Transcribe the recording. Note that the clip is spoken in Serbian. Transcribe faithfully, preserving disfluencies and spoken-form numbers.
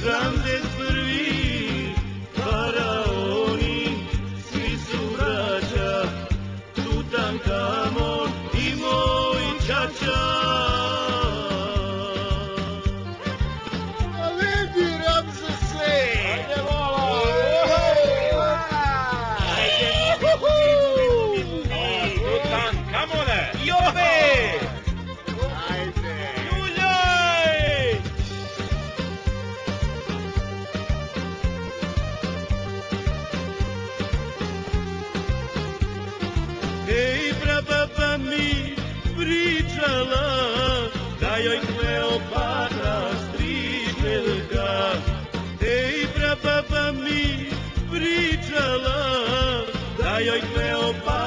Ramzes prvi, faraoni, svi su braća, Tutankamon i moj čača. A vidi, Ramzese! Ajde, vola! Tutankamone! Jove! Ajde! Ljuljaj! Ej, prababa mi pričala da joj Kleopatra striželjka. Ej, prababa mi pričala da joj Kleopatra